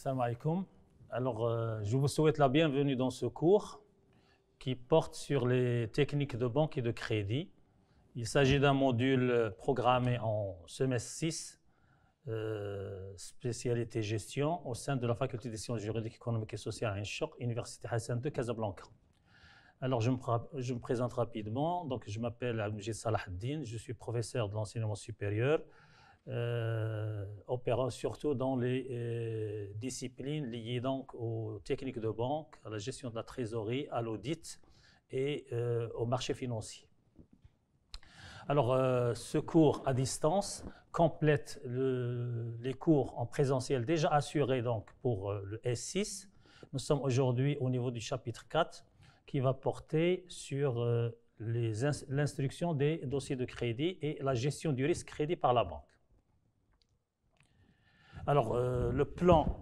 Salam alaikum. Alors, je vous souhaite la bienvenue dans ce cours qui porte sur les techniques de banque et de crédit. Il s'agit d'un module programmé en semestre 6, spécialité gestion, au sein de la faculté des sciences juridiques, économiques et sociales à Ain-Choc, Université Hassan de Casablanca. Alors, je me présente rapidement. Donc, je m'appelle Abdelmajid Salah Ad-Din, je suis professeur de l'enseignement supérieur, opérant surtout dans les disciplines liées donc aux techniques de banque, à la gestion de la trésorerie, à l'audit et au marché financier. Alors, ce cours à distance complète les cours en présentiel déjà assurés donc, pour le S6. Nous sommes aujourd'hui au niveau du chapitre 4 qui va porter sur l'instruction des dossiers de crédit et la gestion du risque crédit par la banque. Alors, le plan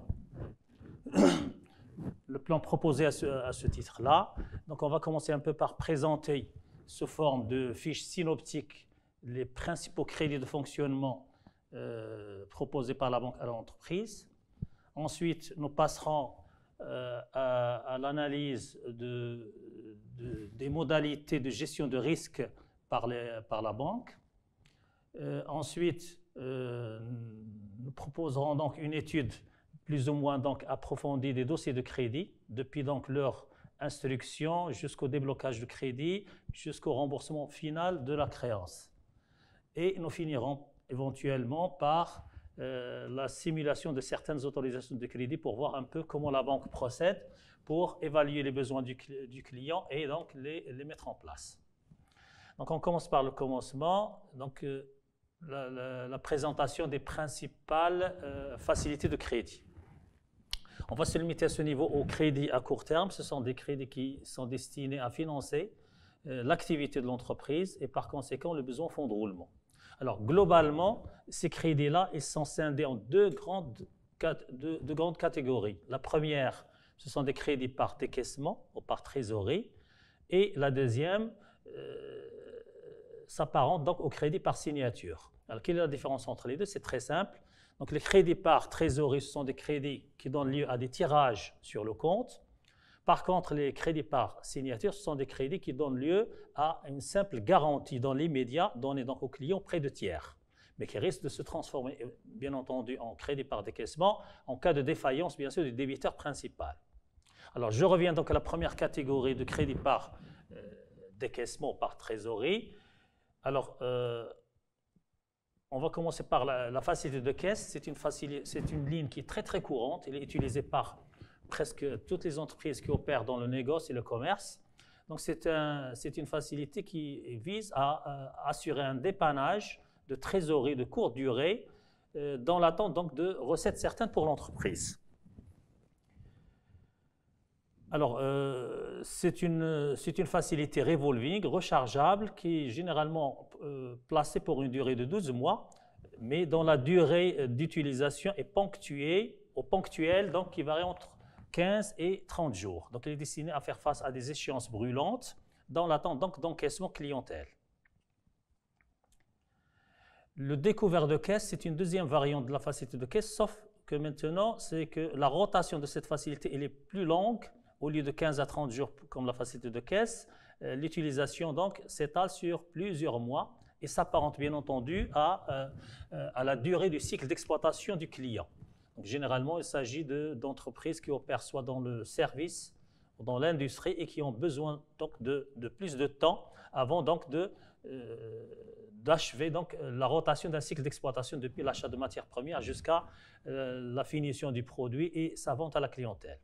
proposé à ce titre-là, donc on va commencer un peu par présenter sous forme de fiche synoptique les principaux crédits de fonctionnement proposés par la banque à l'entreprise. Ensuite, nous passerons à l'analyse des modalités de gestion de risque par la banque. Ensuite, nous proposerons donc une étude plus ou moins donc approfondie des dossiers de crédit, depuis donc leur instruction jusqu'au déblocage du crédit, jusqu'au remboursement final de la créance. Et nous finirons éventuellement par la simulation de certaines autorisations de crédit pour voir un peu comment la banque procède pour évaluer les besoins du client et donc les mettre en place. Donc on commence par le commencement. Donc, la présentation des principales facilités de crédit. On va se limiter à ce niveau aux crédits à court terme. Ce sont des crédits qui sont destinés à financer l'activité de l'entreprise et par conséquent le besoin en fonds de roulement. Alors globalement, ces crédits-là, ils sont scindés en deux grandes catégories. La première, ce sont des crédits par décaissement ou par trésorerie et la deuxième s'apparente donc au crédit par signature. Alors, quelle est la différence entre les deux? C'est très simple. Donc, les crédits par trésorerie, ce sont des crédits qui donnent lieu à des tirages sur le compte. Par contre, les crédits par signature, ce sont des crédits qui donnent lieu à une simple garantie dans l'immédiat donnée donc au client près de tiers, mais qui risque de se transformer, bien entendu, en crédit par décaissement en cas de défaillance, bien sûr, du débiteur principal. Alors, je reviens donc à la première catégorie de crédit par décaissement, par trésorerie. Alors, on va commencer par la facilité de caisse. C'est une ligne qui est très très courante. Elle est utilisée par presque toutes les entreprises qui opèrent dans le négoce et le commerce. Donc c'est une facilité qui vise à assurer un dépannage de trésorerie de courte durée dans l'attente donc de recettes certaines pour l'entreprise. Alors, c'est une facilité revolving, rechargeable, qui est généralement placée pour une durée de 12 mois, mais dont la durée d'utilisation est ponctuelle, donc qui varie entre 15 et 30 jours. Donc, elle est destinée à faire face à des échéances brûlantes dans l'attente donc d'encaissement clientèle. Le découvert de caisse, c'est une deuxième variante de la facilité de caisse, sauf que maintenant, c'est que la rotation de cette facilité elle est plus longue. Au lieu de 15 à 30 jours comme la facilité de caisse, l'utilisation donc s'étale sur plusieurs mois et s'apparente bien entendu à la durée du cycle d'exploitation du client. Donc, généralement, il s'agit d'entreprises qui opèrent soit dans le service ou dans l'industrie et qui ont besoin donc de plus de temps avant donc d'achever donc la rotation d'un cycle d'exploitation depuis l'achat de matières premières jusqu'à la finition du produit et sa vente à la clientèle.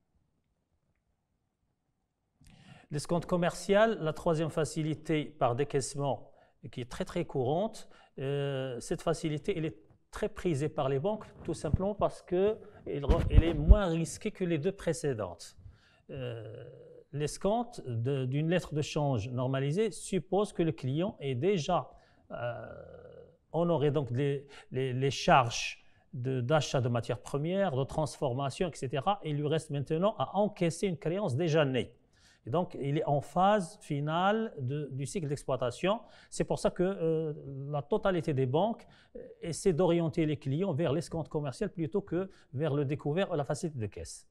L'escompte commercial, la troisième facilité par décaissement qui est très très courante, cette facilité elle est très prisée par les banques tout simplement parce qu'elle est moins risquée que les deux précédentes. L'escompte d'une lettre de change normalisée suppose que le client ait déjà honoré donc les charges d'achat de matières premières, de transformation, etc. Et il lui reste maintenant à encaisser une créance déjà née. Et donc, il est en phase finale du cycle d'exploitation. C'est pour ça que la totalité des banques essaie d'orienter les clients vers l'escompte commercial plutôt que vers le découvert ou la facilité de caisse.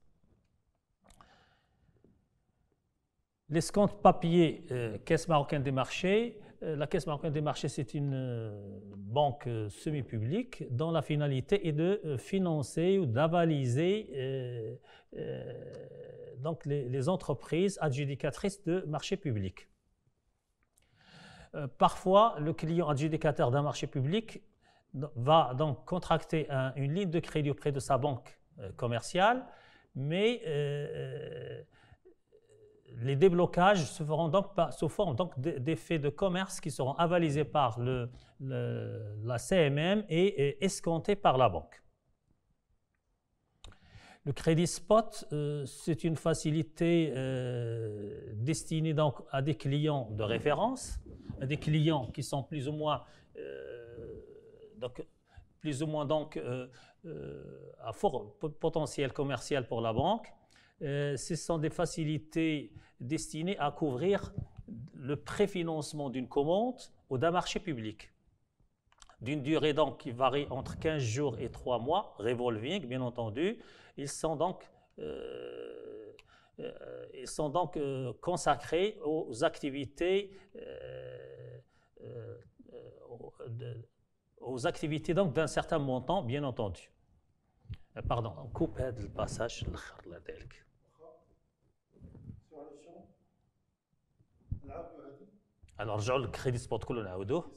L'escompte papier, Caisse marocaine des marchés. La Caisse marocaine des marchés, c'est une banque semi-publique dont la finalité est de financer ou d'avaliser donc les entreprises adjudicatrices de marchés publics. Parfois, le client adjudicataire d'un marché public va donc contracter une ligne de crédit auprès de sa banque commerciale, mais les déblocages se feront donc sous forme d'effets de commerce qui seront avalisés par la CMM et escomptés par la banque. Le crédit spot, c'est une facilité destinée donc à des clients de référence, à des clients qui sont plus ou moins à fort potentiel commercial pour la banque. Ce sont des facilités destinées à couvrir le préfinancement d'une commande ou d'un marché public, d'une durée donc qui varie entre 15 jours et 3 mois, revolving bien entendu. Ils sont donc consacrés aux activités donc d'un certain montant, bien entendu. Pardon, on coupe le passage. Alors, نرجعوا للكريدي سبوت كله نعاودوه.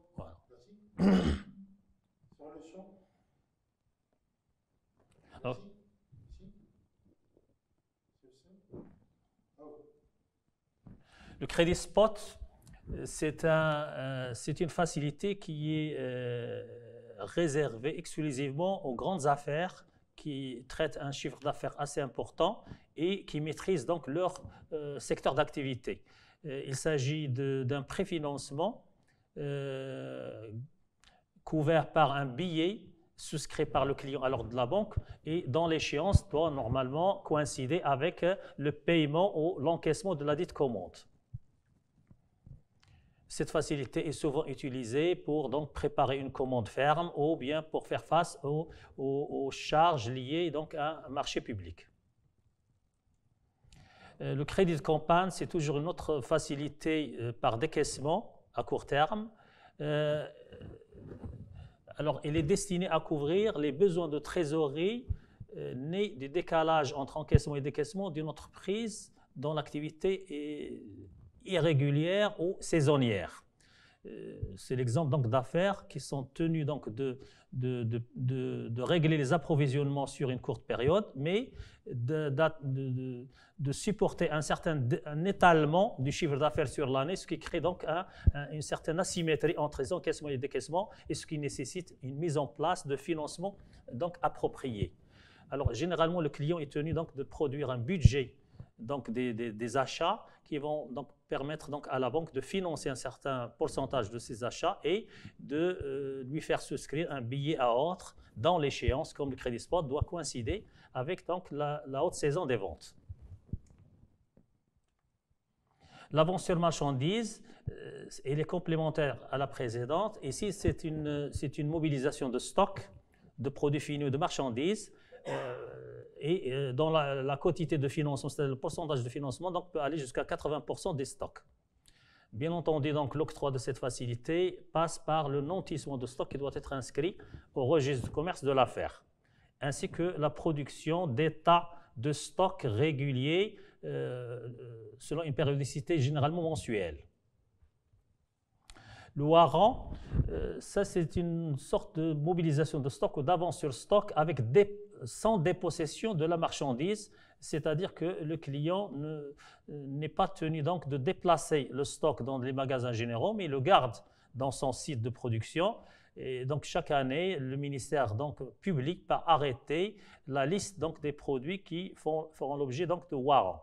Le crédit spot, c'est une facilité qui est réservée exclusivement aux grandes affaires qui traitent un chiffre d'affaires assez important et qui maîtrisent donc leur secteur d'activité. Il s'agit d'un préfinancement couvert par un billet souscrit par le client à l'ordre de la banque et dont l'échéance doit normalement coïncider avec le paiement ou l'encaissement de la dite commande. Cette facilité est souvent utilisée pour donc préparer une commande ferme ou bien pour faire face aux charges liées donc à un marché public. Le crédit de campagne, c'est toujours une autre facilité par décaissement à court terme. Alors, il est destiné à couvrir les besoins de trésorerie nés du décalage entre encaissement et décaissement d'une entreprise dont l'activité est irrégulière ou saisonnière. C'est l'exemple donc d'affaires qui sont tenues donc de régler les approvisionnements sur une courte période, mais de supporter un étalement du chiffre d'affaires sur l'année, ce qui crée donc une certaine asymétrie entre les encaissements et les décaissements, et ce qui nécessite une mise en place de financement donc approprié. Alors généralement, le client est tenu donc de produire un budget donc des achats qui vont donc permettre donc à la banque de financer un certain pourcentage de ses achats et de lui faire souscrire un billet à ordre dans l'échéance, comme le crédit spot doit coïncider avec donc la haute saison des ventes. L'avance sur marchandises, elle est complémentaire à la précédente. Ici, c'est une mobilisation de stock, de produits finis ou de marchandises. Et dans la quantité de financement, c'est-à-dire le pourcentage de financement, donc peut aller jusqu'à 80% des stocks. Bien entendu, donc l'octroi de cette facilité passe par le nantissement de stock qui doit être inscrit au registre de commerce de l'affaire, ainsi que la production d'états de stock réguliers selon une périodicité généralement mensuelle. Le warrant, ça c'est une sorte de mobilisation de stock ou d'avance sur stock sans dépossession de la marchandise, c'est-à-dire que le client n'est pas tenu donc de déplacer le stock dans les magasins généraux, mais il le garde dans son site de production. Et donc chaque année, le ministère donc public par arrêté la liste donc des produits qui feront l'objet donc de warrant.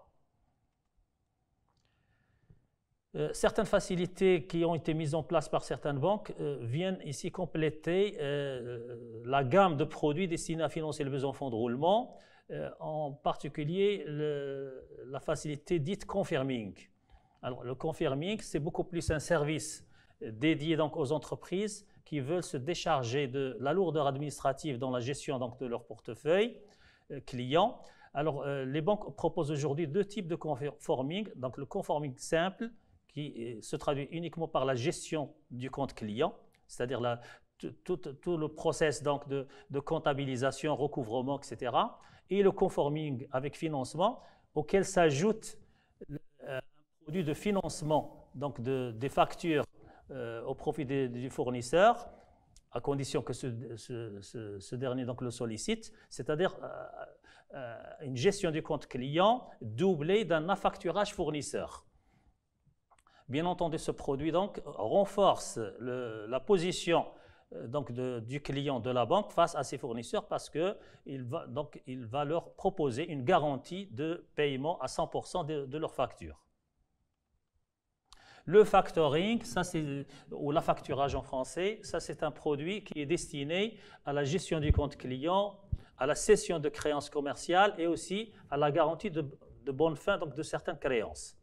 Certaines facilités qui ont été mises en place par certaines banques viennent ici compléter la gamme de produits destinés à financer le besoin en fonds de roulement. en particulier la facilité dite confirming. Alors, le confirming, c'est beaucoup plus un service dédié donc aux entreprises qui veulent se décharger de la lourdeur administrative dans la gestion donc, de leur portefeuille client. Alors, les banques proposent aujourd'hui deux types de conforming. Donc, le conforming simple, qui se traduit uniquement par la gestion du compte client, c'est-à-dire tout le process donc, de comptabilisation, recouvrement, etc. Et le conforming avec financement, auquel s'ajoute un produit de financement donc des factures au profit du fournisseur, à condition que ce dernier donc, le sollicite, c'est-à-dire une gestion du compte client doublée d'un affacturage fournisseur. Bien entendu, ce produit donc, renforce la position donc, du client de la banque face à ses fournisseurs parce qu'il va leur proposer une garantie de paiement à 100% de leur facture. Le factoring, ou l'affacturage en français, ça c'est un produit qui est destiné à la gestion du compte client, à la cession de créances commerciales et aussi à la garantie de bonne fin donc de certaines créances.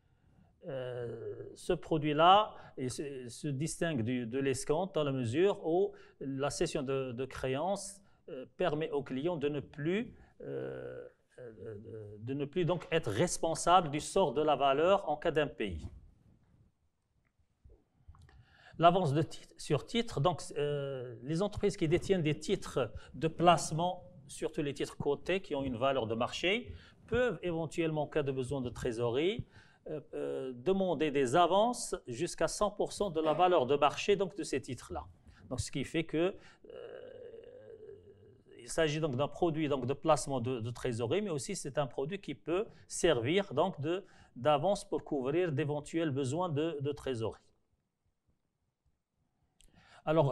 Ce produit-là se distingue de l'escompte dans la mesure où la cession de créances permet au client de ne plus donc être responsable du sort de la valeur en cas d'impayé. L'avance sur titre, donc les entreprises qui détiennent des titres de placement, surtout les titres cotés qui ont une valeur de marché, peuvent éventuellement, en cas de besoin de trésorerie, demander des avances jusqu'à 100% de la valeur de marché donc, de ces titres-là. Donc, ce qui fait que il s'agit donc d'un produit donc, de placement de trésorerie, mais aussi c'est un produit qui peut servir donc d'avance pour couvrir d'éventuels besoins de trésorerie. Alors,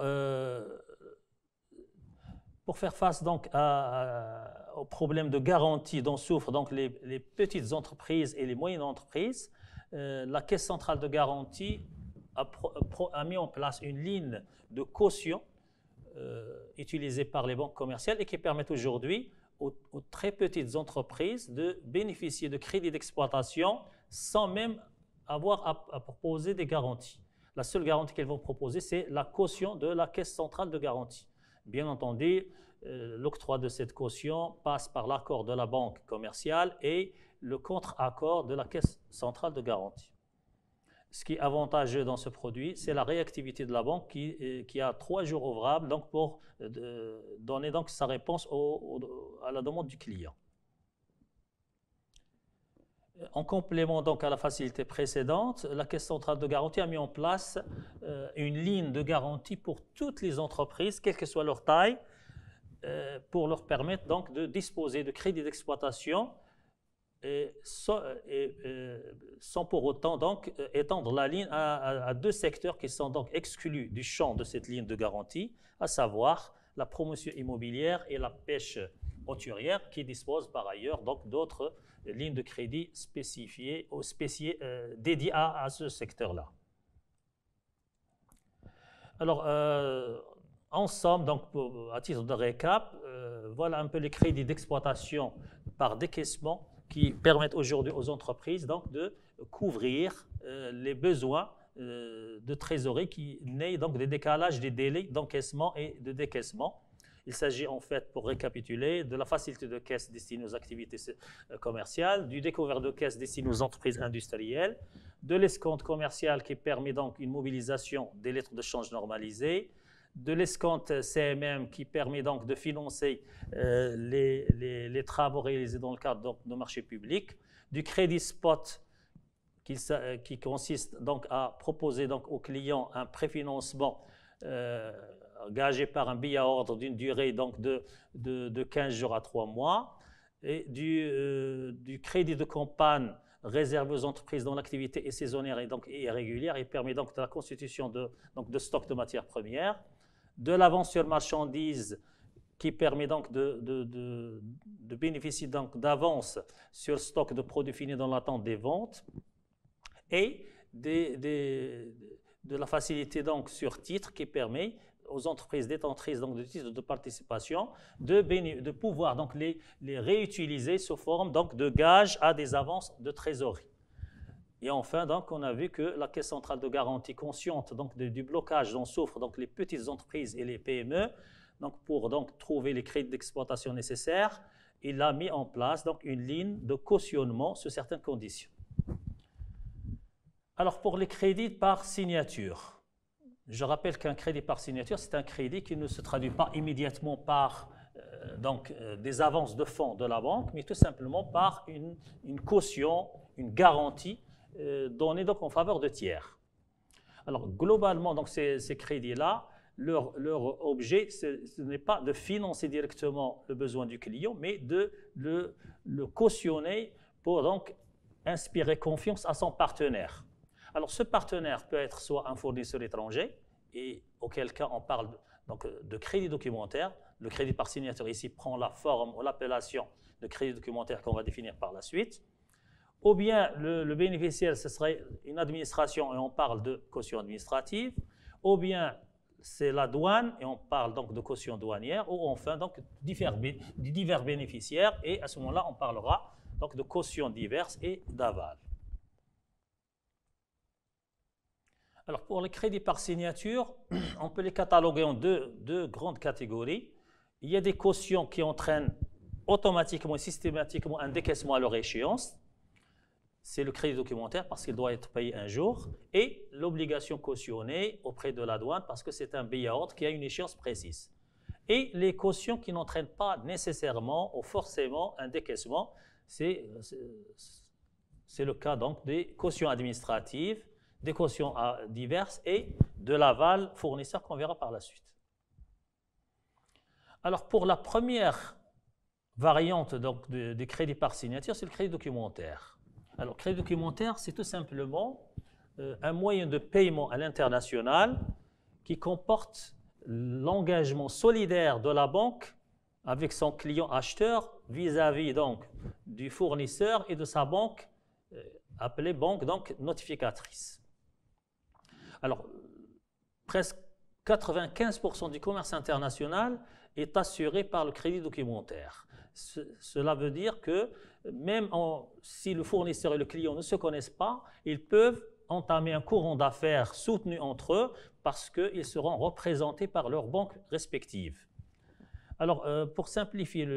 pour faire face donc au problème de garantie dont souffrent donc les petites entreprises et les moyennes entreprises, la Caisse centrale de garantie a mis en place une ligne de caution utilisée par les banques commerciales et qui permet aujourd'hui aux très petites entreprises de bénéficier de crédits d'exploitation sans même avoir à proposer des garanties. La seule garantie qu'elles vont proposer, c'est la caution de la Caisse centrale de garantie. Bien entendu, l'octroi de cette caution passe par l'accord de la banque commerciale et le contre-accord de la Caisse centrale de garantie. Ce qui est avantageux dans ce produit, c'est la réactivité de la banque qui a 3 jours ouvrables donc pour donner donc sa réponse à la demande du client. En complément donc à la facilité précédente, la Caisse centrale de garantie a mis en place une ligne de garantie pour toutes les entreprises, quelle que soit leur taille, pour leur permettre donc de disposer de crédits d'exploitation sans pour autant donc étendre la ligne à 2 secteurs qui sont donc exclus du champ de cette ligne de garantie, à savoir la promotion immobilière et la pêche hauturière, qui disposent par ailleurs donc d'autres lignes de crédit spécifiées ou dédiées à ce secteur-là. Alors, en somme, donc, à titre de récap, voilà un peu les crédits d'exploitation par décaissement qui permettent aujourd'hui aux entreprises donc, de couvrir les besoins de trésorerie qui naissent donc des décalages des délais d'encaissement et de décaissement. Il s'agit en fait, pour récapituler, de la facilité de caisse destinée aux activités commerciales, du découvert de caisse destiné aux entreprises industrielles, de l'escompte commercial qui permet donc une mobilisation des lettres de change normalisées, de l'escompte CMM qui permet donc de financer les travaux réalisés dans le cadre de marchés publics, du crédit spot qui consiste donc à proposer donc aux clients un préfinancement gagé par un billet à ordre d'une durée donc de 15 jours à 3 mois, et du crédit de campagne réservé aux entreprises dont l'activité est saisonnière et donc irrégulière et permet donc de la constitution de stocks de matières premières, de l'avance sur marchandises qui permet donc de bénéficier d'avance sur le stock de produits finis dans l'attente des ventes, et de la facilité donc sur titre qui permet aux entreprises détentrices donc, de titres de participation de pouvoir donc, les réutiliser sous forme donc, de gages à des avances de trésorerie. Et enfin, donc, on a vu que la Caisse centrale de garantie, consciente donc, du blocage dont souffrent donc, les petites entreprises et les PME, donc, pour donc, trouver les crédits d'exploitation nécessaires, il a mis en place donc, une ligne de cautionnement sous certaines conditions. Alors, pour les crédits par signature, je rappelle qu'un crédit par signature, c'est un crédit qui ne se traduit pas immédiatement par des avances de fonds de la banque, mais tout simplement par une caution, une garantie donnée donc, en faveur de tiers. Alors, globalement, donc, ces crédits-là, leur objet, ce n'est pas de financer directement le besoin du client, mais de le cautionner pour donc inspirer confiance à son partenaire. Alors, ce partenaire peut être soit un fournisseur étranger, et auquel cas on parle donc, de crédit documentaire. Le crédit par signature ici prend la forme ou l'appellation de crédit documentaire qu'on va définir par la suite. Ou bien le bénéficiaire, ce serait une administration et on parle de caution administrative. Ou bien c'est la douane et on parle donc de caution douanière. Ou enfin donc divers bénéficiaires et à ce moment-là on parlera donc de caution diverses et d'aval. Alors, pour les crédits par signature, on peut les cataloguer en deux grandes catégories. Il y a des cautions qui entraînent automatiquement et systématiquement un décaissement à leur échéance. C'est le crédit documentaire parce qu'il doit être payé un jour. Et l'obligation cautionnée auprès de la douane parce que c'est un billet à ordre qui a une échéance précise. Et les cautions qui n'entraînent pas nécessairement ou forcément un décaissement, c'est le cas donc des cautions administratives, des cautions diverses et de l'aval fournisseur qu'on verra par la suite. Alors pour la première variante donc, des crédits par signature, c'est le crédit documentaire. Alors le crédit documentaire, c'est tout simplement un moyen de paiement à l'international qui comporte l'engagement solidaire de la banque avec son client acheteur vis-à-vis donc du fournisseur et de sa banque appelée banque donc notificatrice. Alors, presque 95% du commerce international est assuré par le crédit documentaire. Cela veut dire que même si le fournisseur et le client ne se connaissent pas, ils peuvent entamer un courant d'affaires soutenu entre eux parce qu'ils seront représentés par leurs banques respectives. Alors, pour simplifier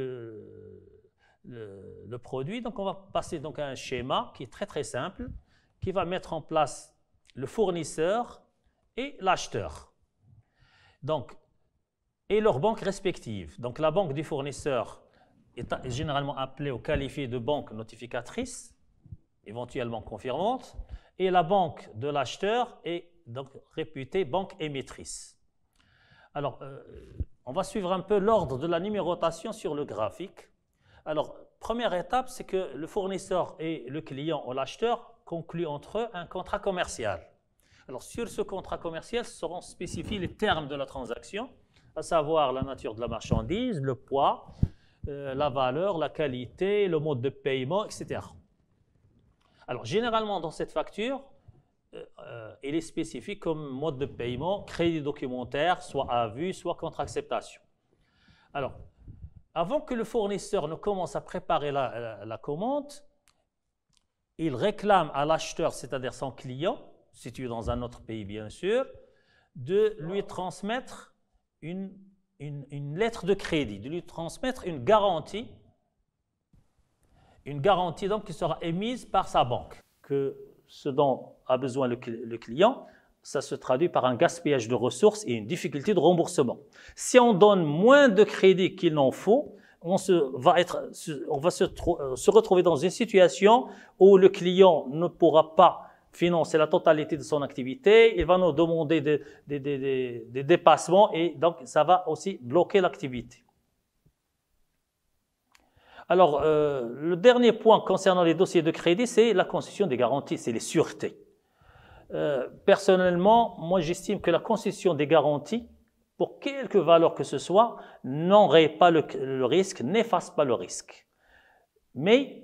le produit, donc on va passer donc à un schéma qui est très très simple, qui va mettre en place le fournisseur et l'acheteur. Donc, et leurs banques respectives. Donc, la banque du fournisseur est généralement appelée ou qualifiée de banque notificatrice, éventuellement confirmante, et la banque de l'acheteur est donc réputée banque émettrice. Alors, on va suivre un peu l'ordre de la numérotation sur le graphique. Alors, première étape, c'est que le fournisseur et le client ou l'acheteur concluent entre eux un contrat commercial. Alors, sur ce contrat commercial seront spécifiés les termes de la transaction, à savoir la nature de la marchandise, le poids, la valeur, la qualité, le mode de paiement, etc. Alors, généralement, dans cette facture, il est spécifié comme mode de paiement crédit documentaire, soit à vue, soit contre acceptation. Alors, avant que le fournisseur ne commence à préparer la commande, il réclame à l'acheteur, c'est-à-dire son client, situé dans un autre pays bien sûr, de lui transmettre une lettre de crédit, de lui transmettre une garantie donc qui sera émise par sa banque. Que ce dont a besoin le client, ça se traduit par un gaspillage de ressources et une difficulté de remboursement. Si on donne moins de crédit qu'il n'en faut, on va se retrouver dans une situation où le client ne pourra pas financer la totalité de son activité, il va nous demander des dépassements et donc ça va aussi bloquer l'activité. Alors, le dernier point concernant les dossiers de crédit, c'est la constitution des garanties, c'est les sûretés. Personnellement, moi j'estime que la constitution des garanties, pour quelque valeur que ce soit, n'enraye pas le risque, n'efface pas le risque. Mais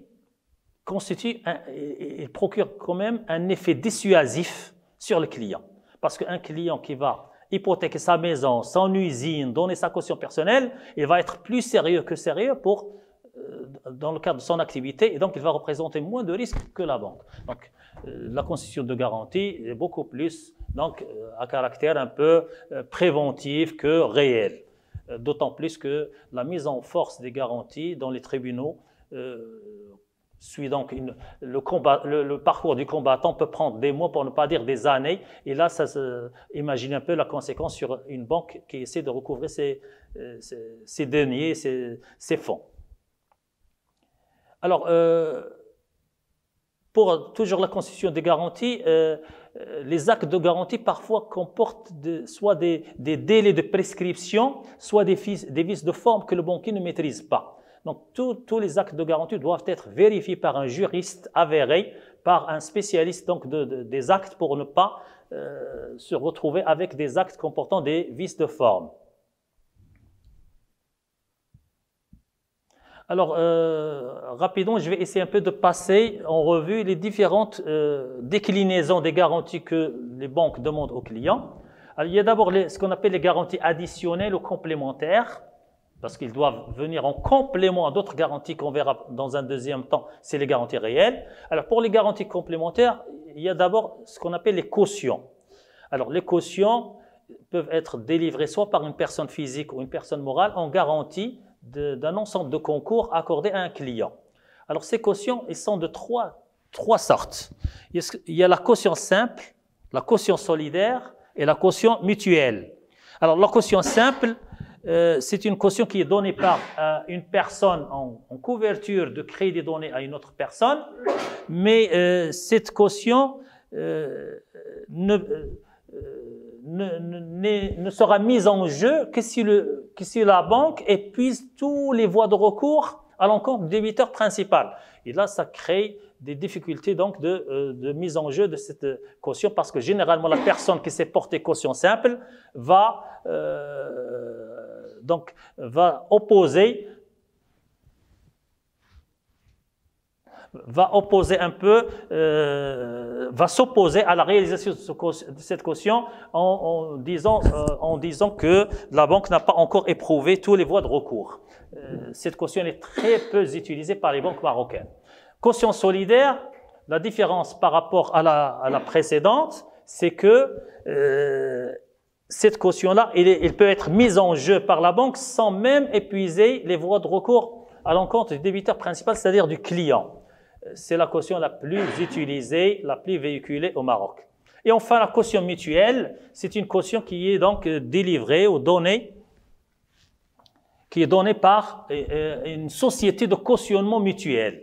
il procure quand même un effet dissuasif sur le client. Parce qu'un client qui va hypothéquer sa maison, son usine, donner sa caution personnelle, il va être plus sérieux que sérieux dans le cadre de son activité, et donc il va représenter moins de risques que la banque. Donc, la constitution de garantie est beaucoup plus à caractère un peu préventif que réel. D'autant plus que la mise en force des garanties dans les tribunaux suit donc le parcours du combattant peut prendre des mois, pour ne pas dire des années. Et là, imagine un peu la conséquence sur une banque qui essaie de recouvrer ses deniers, ses fonds. Alors, pour toujours la constitution des garanties, les actes de garantie parfois comportent soit des délais de prescription, soit des vices de forme que le banquier ne maîtrise pas. Donc, tous les actes de garantie doivent être vérifiés par un juriste avéré, par un spécialiste des actes, pour ne pas se retrouver avec des actes comportant des vices de forme. Alors, rapidement, je vais essayer un peu de passer en revue les différentes déclinaisons des garanties que les banques demandent aux clients. Alors, il y a d'abord ce qu'on appelle les garanties additionnelles ou complémentaires, parce qu'ils doivent venir en complément à d'autres garanties qu'on verra dans un deuxième temps, c'est les garanties réelles. Alors, pour les garanties complémentaires, il y a d'abord ce qu'on appelle les cautions. Alors, les cautions peuvent être délivrées soit par une personne physique ou une personne morale en garantie d'un ensemble de concours accordés à un client. Alors, ces cautions, ils sont de trois sortes. Il y a la caution simple, la caution solidaire et la caution mutuelle. Alors, la caution simple, c'est une caution qui est donnée par une personne en couverture de crédit donné à une autre personne, mais cette caution ne sera mise en jeu que si la banque épuise tous les voies de recours à l'encontre du débiteur principal. Et là, ça crée des difficultés donc de mise en jeu de cette caution, parce que généralement, la personne qui s'est portée caution simple va s'opposer à la réalisation de cette caution en disant que la banque n'a pas encore éprouvé tous les voies de recours. Cette caution est très peu utilisée par les banques marocaines. Caution solidaire, la différence par rapport à la précédente, c'est que cette caution-là, elle peut être mise en jeu par la banque sans même épuiser les voies de recours à l'encontre du débiteur principal, c'est-à-dire du client. C'est la caution la plus utilisée, la plus véhiculée au Maroc. Et enfin, la caution mutuelle, c'est une caution qui est donc délivrée ou donnée, par une société de cautionnement mutuel.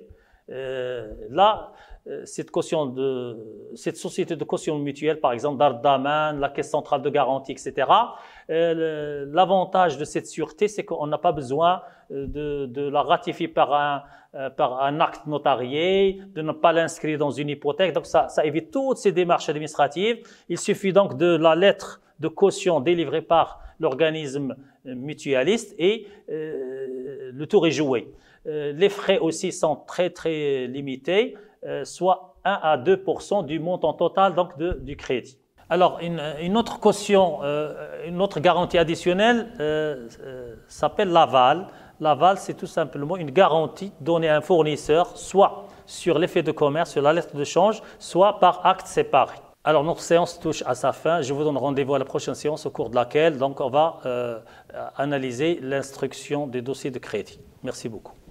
Cette société de caution mutuelle, par exemple Dardaman, la Caisse centrale de garantie, etc., l'avantage de cette sûreté, c'est qu'on n'a pas besoin de la ratifier par un acte notarié, de ne pas l'inscrire dans une hypothèque. Donc ça évite toutes ces démarches administratives. Il suffit donc de la lettre de caution délivrée par l'organisme mutualiste et le tour est joué. Les frais aussi sont très très limités, soit 1 à 2% du montant total donc du crédit. Alors une autre caution, une autre garantie additionnelle s'appelle l'aval. L'aval, c'est tout simplement une garantie donnée à un fournisseur, soit sur l'effet de commerce, sur la lettre de change, soit par acte séparé. Alors notre séance touche à sa fin. Je vous donne rendez-vous à la prochaine séance au cours de laquelle donc on va analyser l'instruction des dossiers de crédit. Merci beaucoup.